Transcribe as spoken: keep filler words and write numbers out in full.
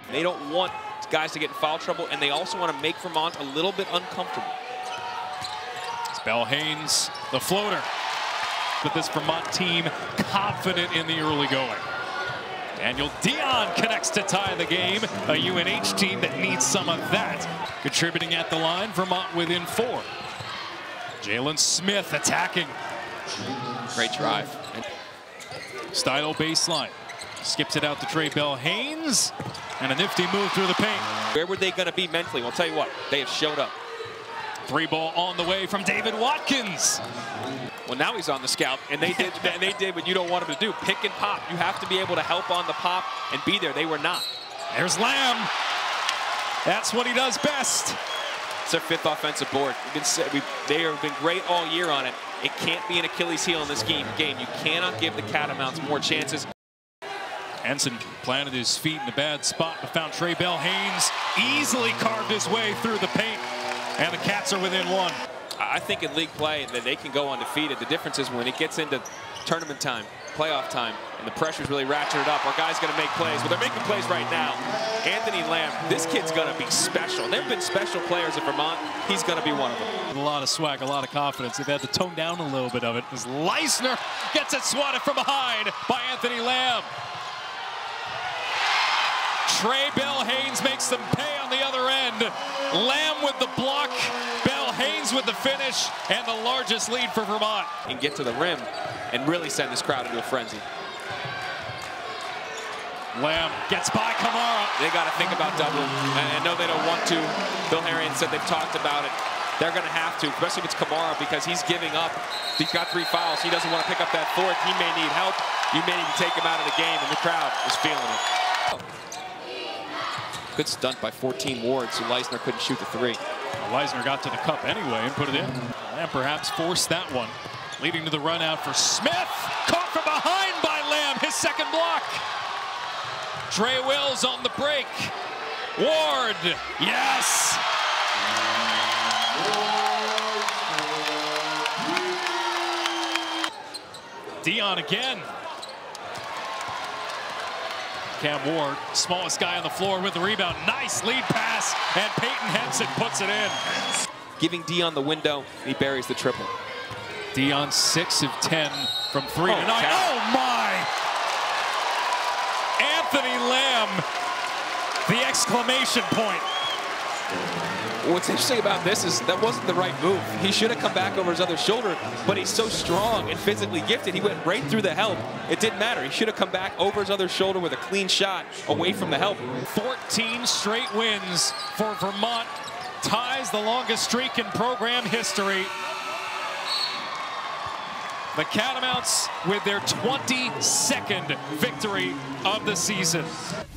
They don't want guys to get in foul trouble, and they also want to make Vermont a little bit uncomfortable. It's Bell Haynes, the floater. But this Vermont team confident in the early going. Daniel Dion connects to tie the game. A U N H team that needs some of that. Contributing at the line, Vermont within four. Jalen Smith attacking. Great drive. Stylo baseline. Skips it out to Trey Bell Haynes. And a nifty move through the paint. Where were they going to be mentally? Well, I'll tell you what, they have showed up. Three ball on the way from David Watkins. Well, now he's on the scout, and they did and they did what you don't want him to do, pick and pop. You have to be able to help on the pop and be there. They were not. There's Lamb. That's what he does best. It's their fifth offensive board. We've been, we've, they have been great all year on it. It can't be an Achilles heel in this game. Game. You cannot give the Catamounts more chances. Henson planted his feet in a bad spot, but found Trey Bell Haynes. Easily carved his way through the paint. And the Cats are within one. I think in league play that they can go undefeated. The difference is when it gets into tournament time, playoff time, and the pressure's really ratcheted up, our guys going to make plays. Well, they're making plays right now. Anthony Lamb, this kid's going to be special. There have been special players at Vermont. He's going to be one of them. With a lot of swag, a lot of confidence. They've had to tone down a little bit of it as Leisner gets it swatted from behind by Anthony Lamb. Trey Bell Haynes makes them pay on the other end. Lamb with the block, Bell Haynes with the finish, and the largest lead for Vermont. And get to the rim and really send this crowd into a frenzy. Lamb gets by Kamara. They got to think about doubling. I know they don't want to. Bill Harrion said they've talked about it. They're going to have to, especially if it's Kamara, because he's giving up. He's got three fouls. He doesn't want to pick up that fourth. He may need help. You may need to take him out of the game, and the crowd is feeling it. Good stunt by fourteen Ward, so Leisner couldn't shoot the three. Well, Leisner got to the cup anyway and put it in. And perhaps forced that one. Leading to the run out for Smith. Caught from behind by Lamb, his second block. Trey Wills on the break. Ward, yes! Dion again. Cam Ward, smallest guy on the floor with the rebound. Nice lead pass, and Peyton Henson puts it in. Giving Dion the window, he buries the triple. Dion six of ten from three oh, tonight. God. Oh my! Anthony Lamb, the exclamation point. What's interesting about this is that wasn't the right move. He should have come back over his other shoulder, but he's so strong and physically gifted. He went right through the help. It didn't matter. He should have come back over his other shoulder with a clean shot away from the help. fourteen straight wins for Vermont. Ties the longest streak in program history. The Catamounts with their twenty-second victory of the season.